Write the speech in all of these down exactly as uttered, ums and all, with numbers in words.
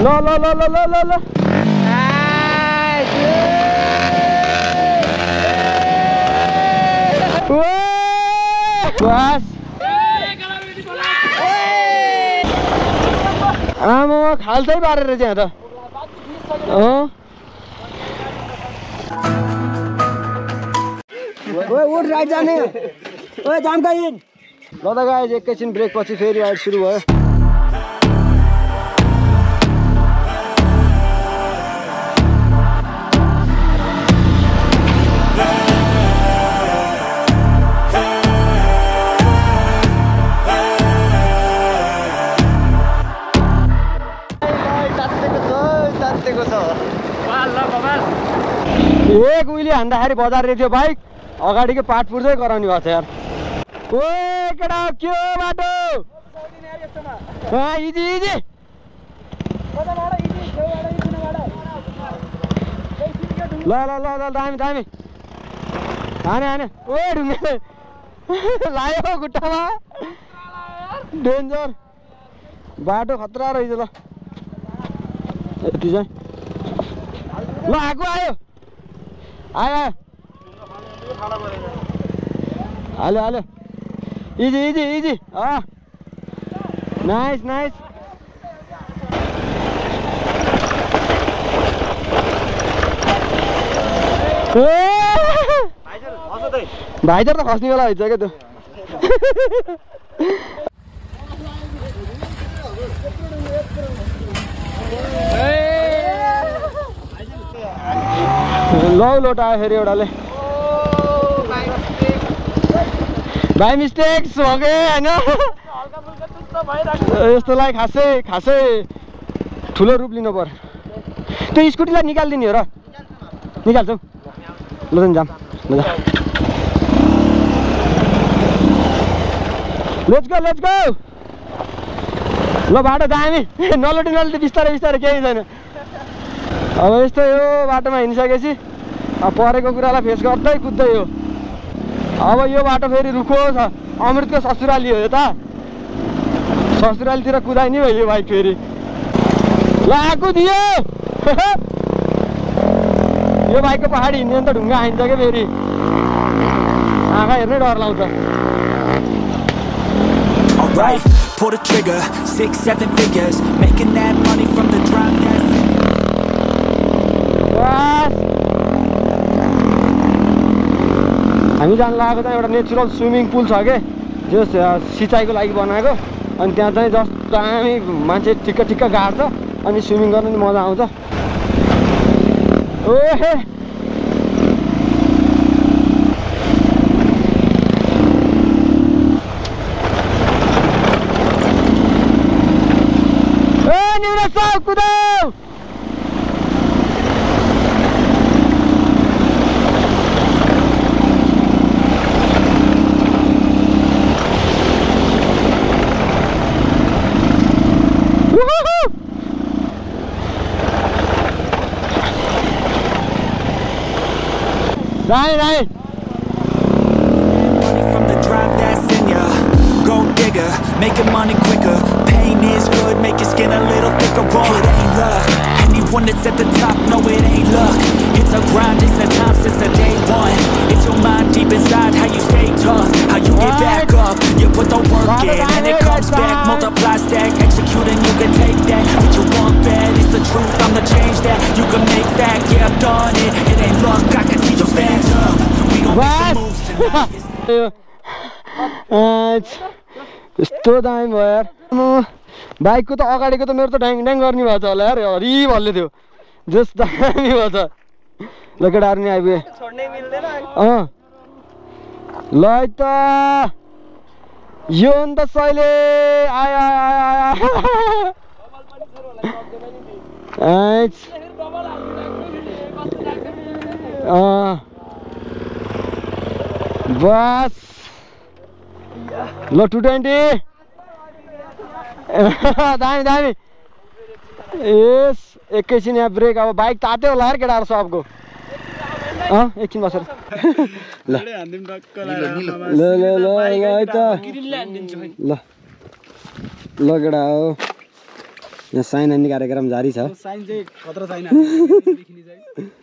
ल ल ल ल ल ल ल बस आमा खाल्दै पारेर चाहिँ त अँ ओए उठ राइट जाने ओए जामका इन ल त गाइस एकैछिन ब्रेक पछि फेरि राइड सुरु भयो एक उहिले हान्दाखेरि बजार थियो बाइक अगाडिको पाट पुर्दै गराउने भएको छ यार ओए केटा के हो बाटो इजी इजी ल ल ल ल दामी दामी हाने हाने ओए ढुङ्गे लायो खुट्टामा डेन्जर बाटो खतरा रहेछ ल यति चाहिँ ल आएको आयो आयो हाल्यो हाल्यो इजी इजी इजी अँ नाइस नाइस भाइजर त खस्ने बेला हुन्छ क्या त्यो लौ लोट आयो फेरि एउटाले बाई मिस्टेक्स हो कि होइन यस्तोलाई खासै खासै ठुलो रूप लिनु पर्यो त्यो स्कुटीलाई निकालिदिने हो र निकाल्छौ ल जाम ल लेट्स गो लेट्स गो ल बाटो दामी नलटी नलटी बिस्तारै बिस्तारै केही छैन अब यस्तो यो बाटोमा हिँडिसकेपछि अब परेको कुरालाई फेस गर्दै कुद्दै हो अब यो बाटो फेरि रुखो छ अमृतको ससुराली हो यो त ससुरालीतिर कुदाइने भयो यो बाइक फेरि ल आएको दियो यो बाइकको पहाडी हिँड्ने त ढुङ्गा हान्छ क्या फेरि आँखा हेर्नै डर लाउँछ Alright, pull the trigger, six, seven figures, making that money from the drive, that's हामी जान लागेको त एउटा नेचुरल स्विमिङ पुल छ के जो सिँचाइको लागि बनाएको अनि त्यहाँ चाहिँ जस्तो दामी मान्छे ठिक्क ठिक्क गाड्छ अनि स्विमिङ गर्न नि मजा आउँछ ओहे ए निउरा साउ कुदाउ Right, right. money from the drive that's in ya. Go digger, making money quicker. Pain is good, make your skin a little thicker. Raw, it ain't luck. Anyone that's at the top, no, it ain't luck. It's a grind, it's a time since the day one. It's your mind deep inside, how you stay tough, how you get back up. You put the work in, and it comes back. Multiply, stack, execute, and you can take that. What you want bad, it's the truth, I'm the change that. You can make that, yeah, I've done it. It ain't luck, I can teach your fans up. We gon' make some moves tonight. यस्तो दामी भयो यार बाइकको त अगाडिको त मेरो त ड्याङ ड्याङ गर्ने भएको छ होला यार हरि भन्ले थियो जस दामी भयो त ल केटाहरू नि आइपुगे अँ ल त यो अन्त सहिले आयो आयो बस ल टू ट्वेंटी दामी दामी यस एकैछिन यहाँ ब्रेक अब बाइक तात्यो होला यार केटाहरू सबको अँ एकछिन बसेर ल ल ल ल ल है त ल ल केटा हो यहाँ साइन हान्ने कार्यक्रम जारी छ साइन चाहिँ खतरा छैन लेख्ने चाहिँ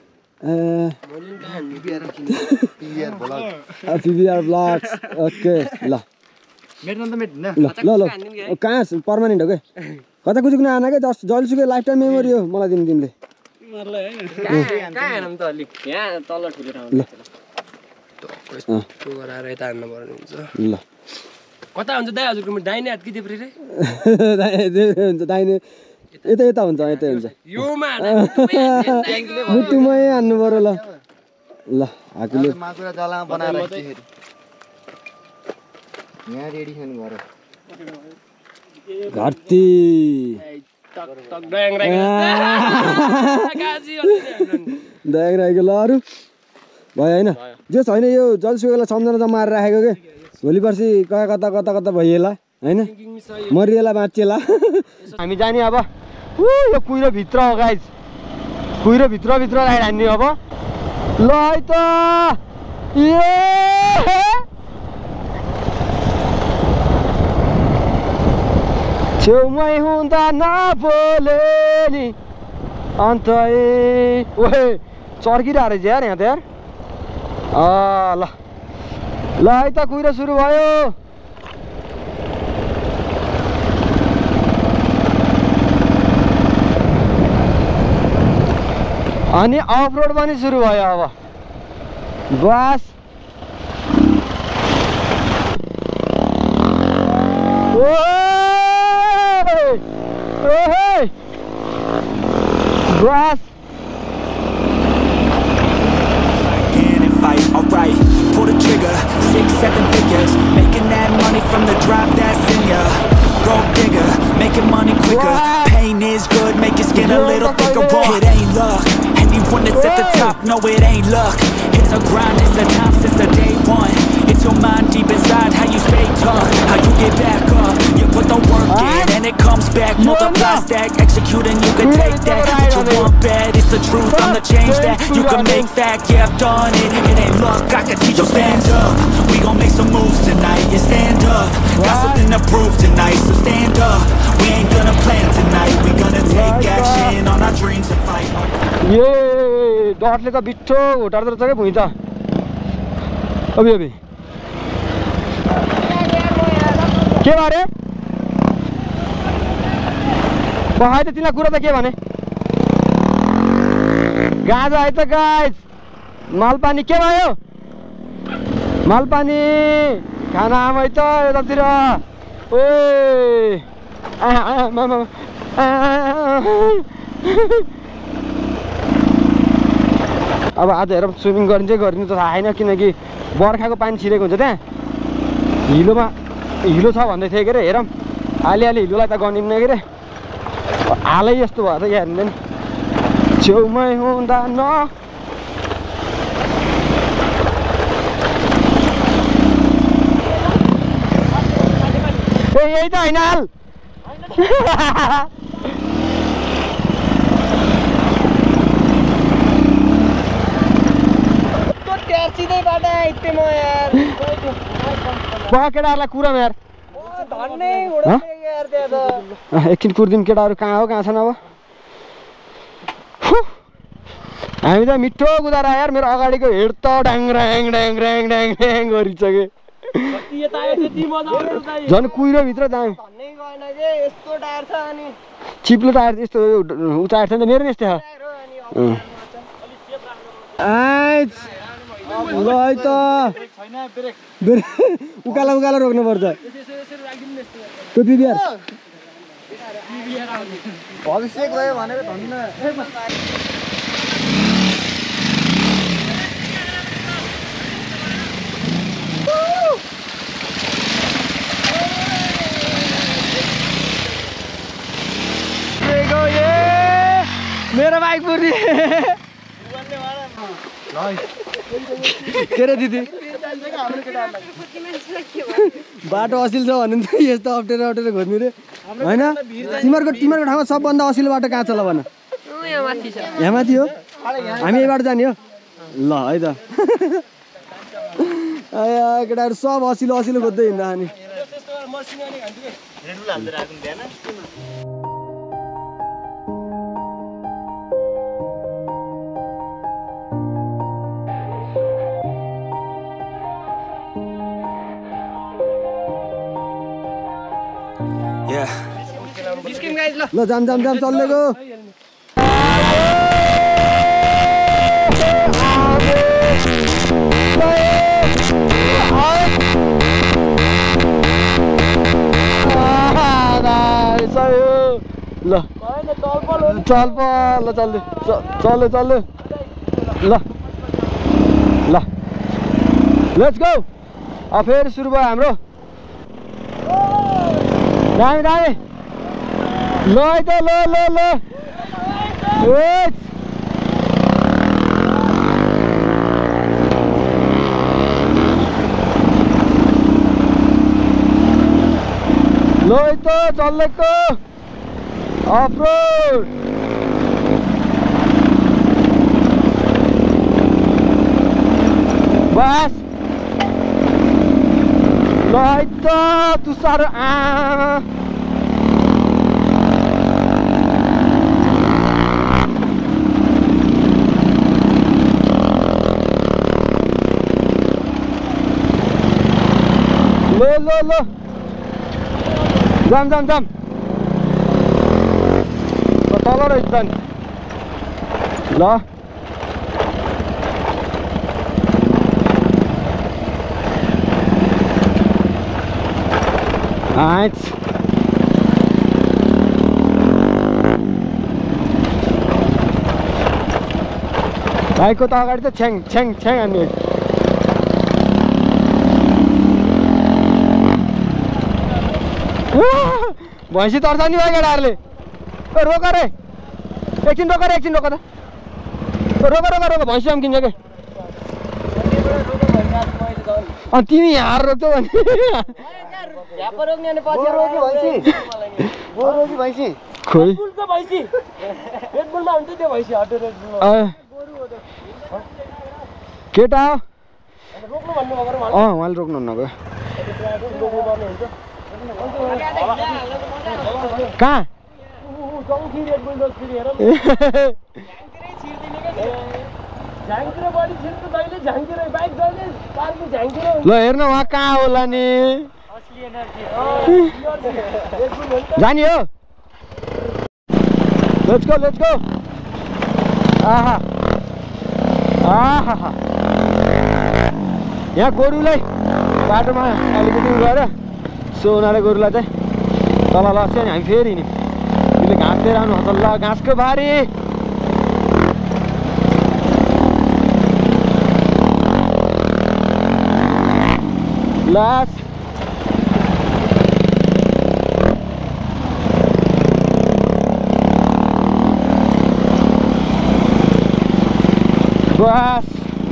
ए पिबिआर ब्लग्स ओके ल मेट्न त मेट्न ल ल ल कहाँ पर्मानेन्ट हो के कता कुजुक्न आएन क्या जस्ट जहिलेसुकै लाइफ टाइम मेमोरी हो मलाई दिनु तिमीले ल कता हुन्छ दाइ हजुरको दाहिने हात कि देब्रे रे हुन्छ दाहिने यता यता हुन्छ यतै हुन्छ योमा मुटुमै हान्नु पर्यो ल ल हाकुले माकुरा जलामा बनाएर राख्दाखेरि यहाँ रेडिसन गर घाटी दयाङ राखेको ल अरू भयो होइन जे छैन यो जलसुकैलाई सम्झना जमाएर राखेको के भोलि पर्सि कता कता कता कता भइएला होइन मरिएला बाँचिएला हामी जाने अब ऊ यो कुहिरो भित्र हो गाइज कुहिरो भित्र भित्र राखेर हान्ने अब ल है त छेउमै हुँदा नबोले नि अन्त ओहे चर्किरहेको रहेछ यार यहाँ त यार ल ल है त कुहिरो सुरु भयो अनि अफ रोड पनि सुरु भयो अब बस बस fight, alright, pull the trigger, six, seven figures, making that money from the drive that's in ya. Go bigger, making money quicker. Pain is good, make your skin a little thicker. Oh, it ain't luck. Anyone that's at the top, no, it ain't luck. It's a grind, it's a time since the day one. It's your mind deep inside, how you stay tough, how you get back up. You put the work in, and it comes back. Multiply, stack, execute, and you can take that. What you want bad, it's the truth. I'm the change that you can make that. Yeah, I've done it. It ain't luck, I can teach you. Stand up, we gon' make some moves tonight. Yeah, stand up. Got something to prove tonight, so stand up. We ain't gonna plan tonight. We gonna take action on our dreams and fight. ये डटले त बिट्ठो घोटार्दो रहेछ क्या भुइँ त अबि अबि के बारे पहाड त तिमीलाई कुरा त के भने गाजा है त गाइस मालपानी के भयो मालपानी खाना आम है त यतातिर ओए अब आज हेर स्विमिङ गरिन्छ गरिनु त थाहा छैन किनकि बर्खाको पानी छिरेको हुन्छ त्यहाँ हिलोमा हिलो छ भन्दै थियो के अरे हेरौँ अलिअलि हिलोलाई त गनिन्न के अरे हालै यस्तो भयो त हेर्दैन छेउमै हुँदा न ए यही त होइन हाल केटाहरूलाई कुरामा यार एकछिन कुर्दिउँ केटाहरू कहाँ हो कहाँ छन् अब हामी त मिठो कुदाएर यार मेरो अगाडिको हेड त ड्याङ ड्याङ ड्याङ ड्याङ ड्याङ ड्याङ गरिसके झन् कुहिरोभित्र दामी चिप्लो टायर यस्तो उ टायर छ नि त मेरो नि यस्तै छ ल है त उकालो उकालो रोक्नु पर्छ त्यो पिबिआर भविष्य गयो भनेर धन्न मेरो बाइक पुर्ने के रे दिदी बाटो असिल छ भन्नु त यस्तो अप्ठ्यारो अप्ठ्यारो खोज्नु रे होइन तिमीहरूको तिमीहरूको ठाउँमा सबभन्दा असिलो बाटो कहाँ छ ल भन यहाँ माथि हो हामी यहीबाट जाने हो ल है त केटाहरू सब असिलो असिलो खोज्दै हिँड्दा अनि ल जाम जाम जाम चल्लेको ल चल प ल चल्दै चल्यो चल्यो ल ल लेट्स गो अब फेरि सुरु भयो हाम्रो दामी दामी ल है त ल ल ल ल है त चल्लेको अफ-रोड बस ल है त तुसारो आ ल ल ल जाम जाम जाम तल रहेछ त नि ल आइच बाइकको त अगाडि त छ्याङ छ्याङ छ्याङ हान्ने भैँसी तर्छ नि भाइ केटाहरूले रोक रे एकछिन रोक रे एकछिन रोक त रोक रोक रोक भैँसी अम्किन्छ के अनि तिमी यहाँ रोक्छौ भने खोइ केटा हो अँ उहाँले रोक्नुहुन्न गयो कहाँ ल हेर्न उहाँ कहाँ होला नि जाने हो लेट्स गो लेट्स गो आहा आहा यहाँ गोरुलाई बाटोमा अलिकति गएर सो उनीहरूले गोरुलाई चाहिँ तल लस्यो नि हामी फेरि नि उसले घाँस दिएर आउनु हुन्छ ल घाँसको बारी लास बस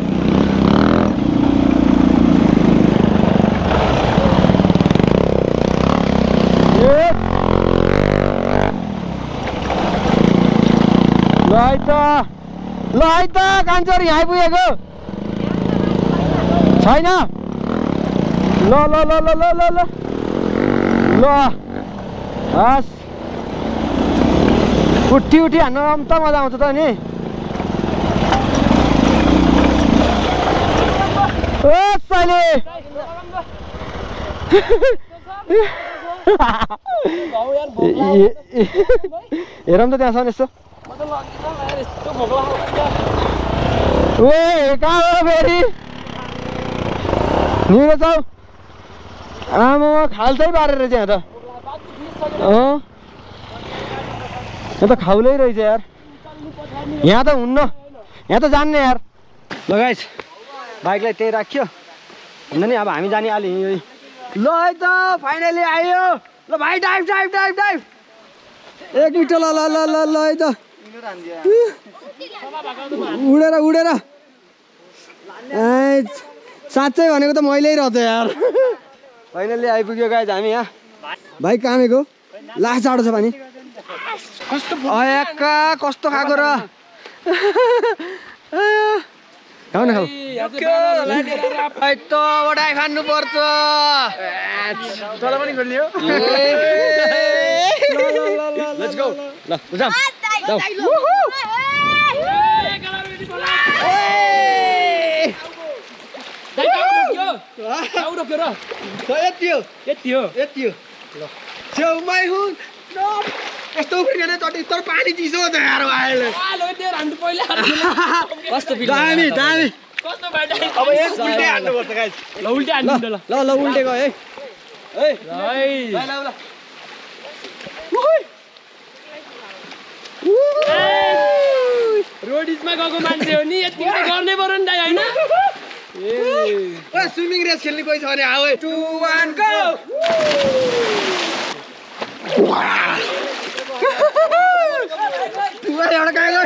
ल है त ल है त कान्छोरी यहाँ आइपुगेको छैन ल ल ल ल ल ल ल ल हस् उठी उठी हान्न त मजा आउँछ त नि ओ साले हेरौँ त त्यहाँसम्म यसो ओ कहाँ हो फेरि निरज हौ आमा खाल्छै पारेर चाहिँ यहाँ त अँ यहाँ त खाउलै रहेछ यार यहाँ त हुन्न यहाँ त जान्ने यार ल गाइस बाइकलाई त्यही राख्यो हुन्न नि अब हामी जाने अलि ल है त फाइनली आयो ल भाइ डाइभ डाइभ डाइभ डाइभ एक मिनट ल ल ल ल ल है त उडेर उडेर साँच्चै भनेको त मैले रहेछ यार फाइनली आइपुग्यो गाइस हामी यहाँ भाइ कामेको लास्ट जाडो छ भने कस्तो अयाक्का कस्तो खाएको र खाऊ न खाऊ त बटाइ खानु पर्छ तल पनि खोल्यो लेट्स गो ल जाऊ जाऊ यति हो यति हो यति हो छेउमै हुँ यस्तो उफ्रिने चटी तर पानी चिसो छ यार अहिले कस्तो फिल दामी दामी कस्तो बाटो अब एक उल्टे हान्नु पर्छ गाइस ल उल्टे हान्नु ल ल ल उल्टे गयो है है है ल ल ल रोडिसमा गएको मान्छे हो नि यति त गर्नै पर्यो नि दाइ हैन ओ स्विमिङ रेस खेल्ने कोही छ भने आऊ है टु वन गो एउटा गयो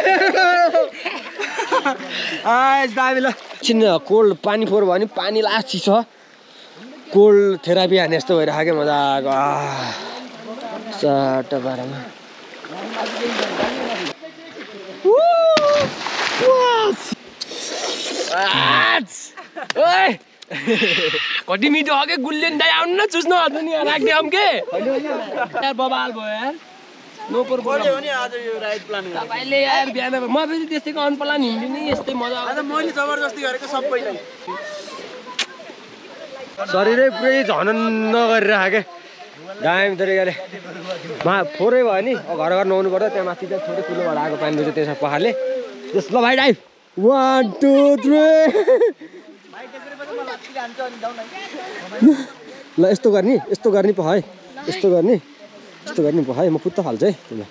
आइस दामी ल छिन कोल्ड पानी फोर भयो नि पानी लास्ट चिसो कोल्ड थेरापी हाने जस्तो भइरहेको क्या मजाको सट्ट बाह्रमा ओए कति मिठो हो के गुल्ले नि दाइ आउनु न चुस्नु हाल्नु नि राख्दै आउँ के यार बबाल भयो यार नोपर बोल्यो नि आज यो राइड प्लान तपाईले यार बिहान म फेरि त्यस्तैको अनप्लान हिँड्नु नि यस्तै मजा आज मैले जबरजस्ती गरेको सबैलाई शरीरै पुरै झनन्न गरिरहेको के दामी तरिकाले मा फोरै भयो नि घर घर नहुनु पर्छ त्यहाँ माथि चाहिँ थोरै कुलोबाट आएको पानी रहेछ त्यसमा पहाडले जस ल भाइ डाइभ वान टू थ्री ल यस्तो गर्ने यस्तो गर्ने पो है यस्तो गर्ने यस्तो गर्ने पो है म पुत्त फाल्छु है तिमीलाई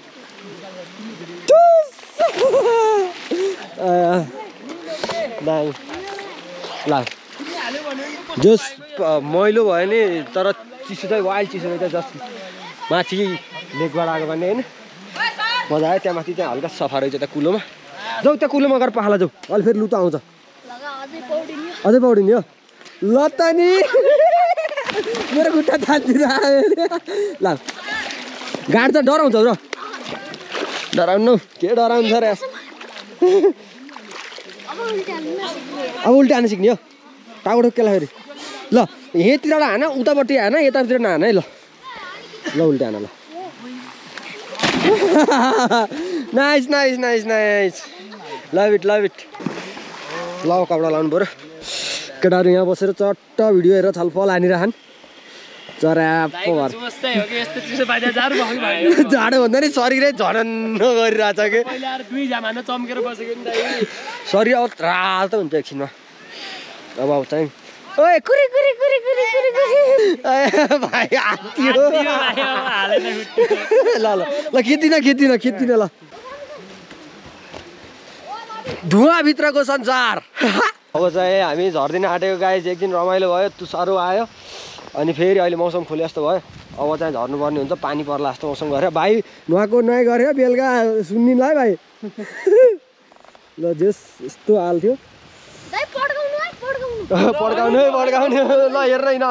दामी ल जस मैलो भयो नि तर चिसो चाहिँ वाइल्ड चिसो चाहिँ जस माथि लेकबाट आएको भने होइन मजा आयो त्यहाँ माथि चाहिँ हल्का सफा रहेछ त्यहाँ कुलोमा जाऊ त्यहाँ कुलोमा गएर पखाला जाऊ अहिले फेरि लुतो आउँछ अझै पौडिने हो ल त नि मेरो खुट्टा थाँतिर आयो ल गाडी त डराउँछ र डराउनु के डराउँछ र अब उल्टी हान्नु सिक्ने हो टाउको ठोक्केला फेरि ल यहीँतिरबाट हान उतापट्टि हान यतातिर नहान है ल ल उल्टी हान ल nice nice nice nice love it love it ल कपडा लाउनु पऱ्यो केटाहरू यहाँ बसेर चट्ट भिडियो हेरेर छलफल हानिरहन् चरापो भएर जाडो भन्दा नि शरीरै झनन्न गरिरहेछ कि शरीर अब राल त हुन्छ एकछिनमा अब अब चाहिँ ओए कुरी कुरी कुरी कुरी कुरी कुरी भाइ हात्यो ल ल ल खिच्दिन खिच्दिन खिच्दिन ल धुवाभित्रको संसार अब चाहिँ हामी झर्दिन आँटेको गाइस एक दिन रमाइलो भयो तुसारो आयो अनि फेरि अहिले मौसम खुले जस्तो भयो अब चाहिँ झर्नुपर्ने हुन्छ पानी पर्ला जस्तो मौसम गऱ्यो भाइ नुहाएको नुहाइ गऱ्यो बेलुका सुन्निलाई भाइ ल जेस यस्तो हाल्थ्यो पड्काउनु है पड्काउने ल हेर न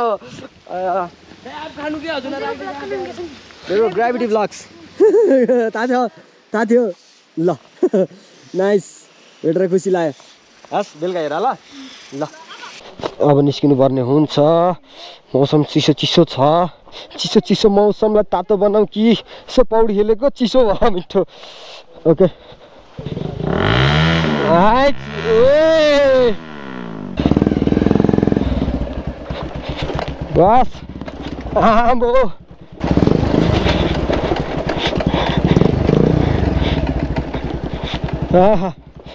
मेरो ग्राभिटी ब्लक्स थाहा थियो थाहा थियो ल नाइस भेटेर खुसी लाग्यो हस् बेलुका हेर ल ल अब निस्किनु पर्ने हुन्छ मौसम चिसो चिसो छ चिसो चिसो मौसमलाई तातो बनाऊ कि यसो पौडी खेलेको चिसो भयो मिठो ओके ए बस आम्बो आहा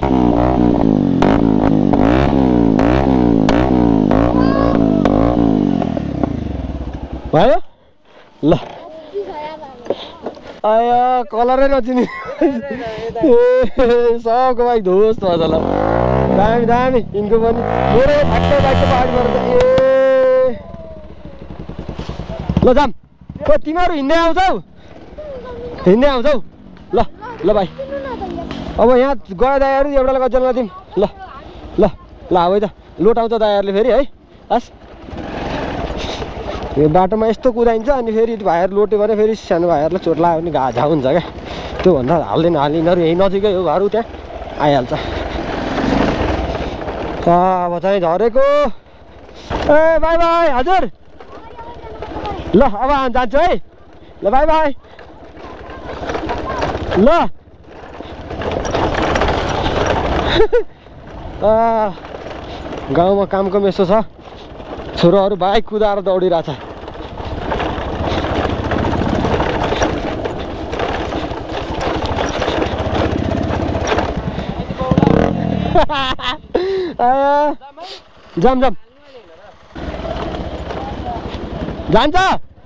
भयो ल आया कलरै नचिने सबको बाइक धोस् त ल दामी दामी यिनको पनि मेरो ठ्याक्कै बाइकको पहाड पर्छ ए ल जाम ओ तिमीहरू हिँड्दै आउँछौ हिँड्दै आउँछौ ल ल भाइ अब यहाँ गयो दाइहरू एउटालाई गजलमा दिउँ ल ल ल अब त लोट आउँछ दाइहरूले फेरि है हस् यो बाटोमा यस्तो कुदाइन्छ अनि फेरि भाइहरू लोट्यो भने फेरि सानो भाइहरूलाई चोट लाग्यो भने घाझा हुन्छ क्या त्योभन्दा हाल्दैन हाल्ने यिनीहरू यहीँ नजिकै हो घर त्यहाँ आइहाल्छ अब चाहिँ झरेको ए बाई बाई हजुर ल अब जान्छु है ल बाई बाई ल गाउँमा कामको यस्तो छ छोराहरू बाइक कुदाएर दौडिरहेछ जाम जाम जान्छ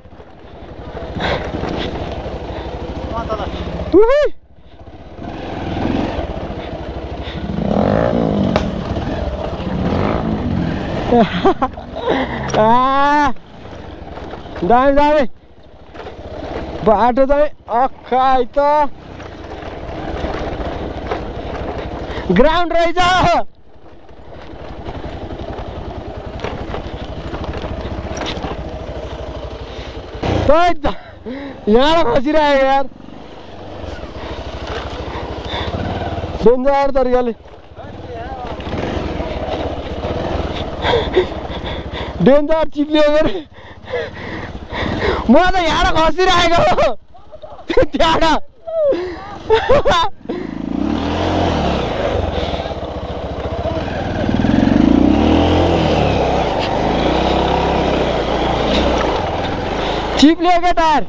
दामी दामी बाटो चाहिँ अखाइ त ग्राउन्ड रहेछ यहाँ खसिरहेको यार डेन्जर तरिकाले डेन्जर चिप्लियो मेरो म त यहाँ खसिरहेको त्यहाँ चिप्लियो क्या टायर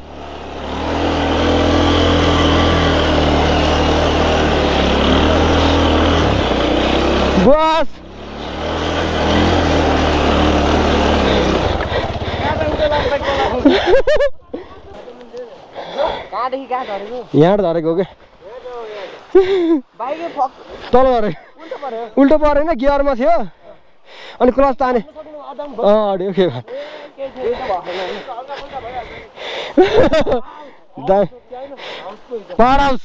बस यहाँ धरेको क्या तल झरेको उल्टो परेन गियरमा थियो अनि क्लच ताने अँ अड्यो के पढाउस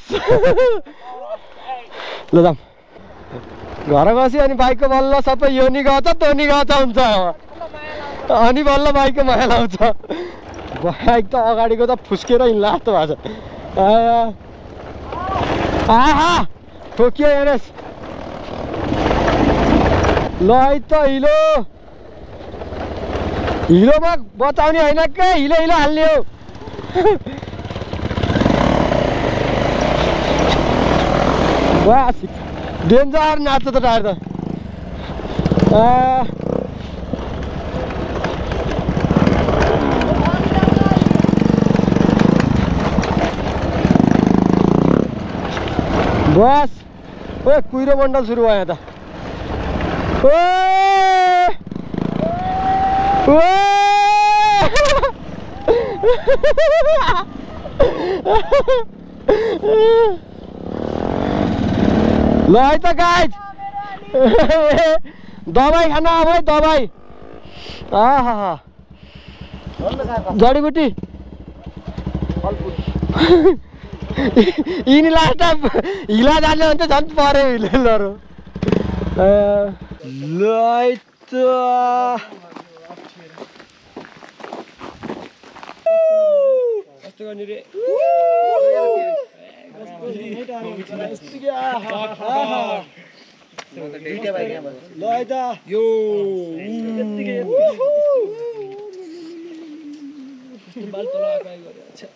ल जाम घर गसी अनि बाइकको बल्ल सबै यो नि गछ त्यो नि गछ हुन्छ अनि बल्ल बाइकको माया लाउँछ बाइक त अगाडिको त फुस्केर हिँड्ला जस्तो भएको छ आहा ठोकियो एनएस ल है त हिलो हिलोमा बचाउने होइन के हिलो हिलो हाल्ने हो बस डेन्जर नाच्छ त टायर त बस ओ कुहिरो मण्डल सुरु भयो त ओ ओ ल है त गाइज दबाई खान अब है दबाई आहा जडीबुटी यिनी लास्ट टाइम हिला जाने भने त झन् पऱ्यो हिलेलहरू ल है त कस्तो गर्ने रे ल है त यो बाल तल आकाइ गरे अच्छा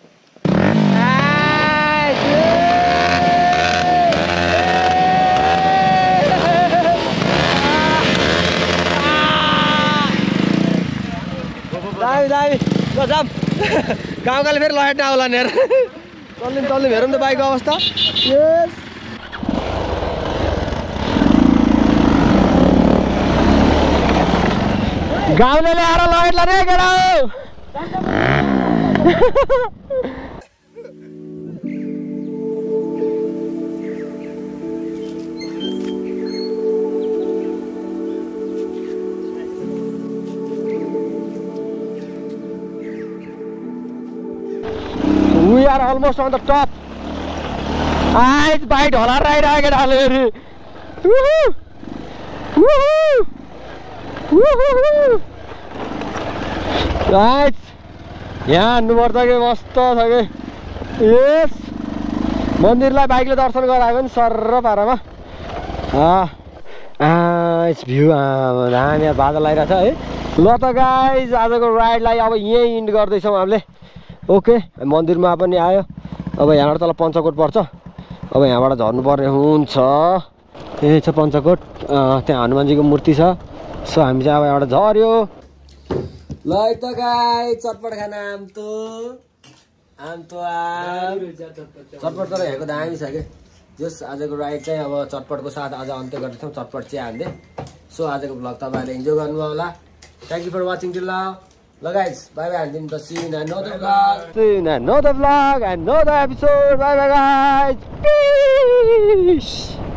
दामी दामी ल जाम गाउँकाले फेरि लहेट आउला नेर चल्ने चल्ने हेरौँ त बाइकको अवस्था यस गाउँले ल्याएर लहेट ला रे केटा We are almost on the top. Ah, it's bite all right, I get all it. Woohoo! Woohoo! Woohoo! Right. यहाँ हान्नुपर्छ कि मस्त छ कि यस मन्दिरलाई बाइकले दर्शन गरायो भने सर्र पारामा इट्स भ्यू दामी बादल आइरहेछ है ल त गाइज आजको राइडलाई अब यहीँ इन्ड गर्दैछौँ हामीले ओके मन्दिरमा पनि आयो अब यहाँबाट तल पञ्चकोट पर्छ अब यहाँबाट झर्नुपर्ने हुन्छ यही छ पञ्चकोट त्यहाँ हनुमानजीको मूर्ति छ सो हामी चाहिँ अब यहाँबाट झर्यो ल है त गाई चटपट खाना आमतो आमतो आम चटपट तर यहाँको दामी छ कि जस आजको राइड चाहिँ अब चटपटको साथ आज अन्त्य गर्दैछौँ चटपट चाहिँ हान्दै सो आजको भ्लग तपाईँहरूले इन्जोय गर्नुभयो होला thank you for watching till now ल गाइज बाई बाई हान्दिनु त see in another vlog see in another vlog and another episode bye bye guys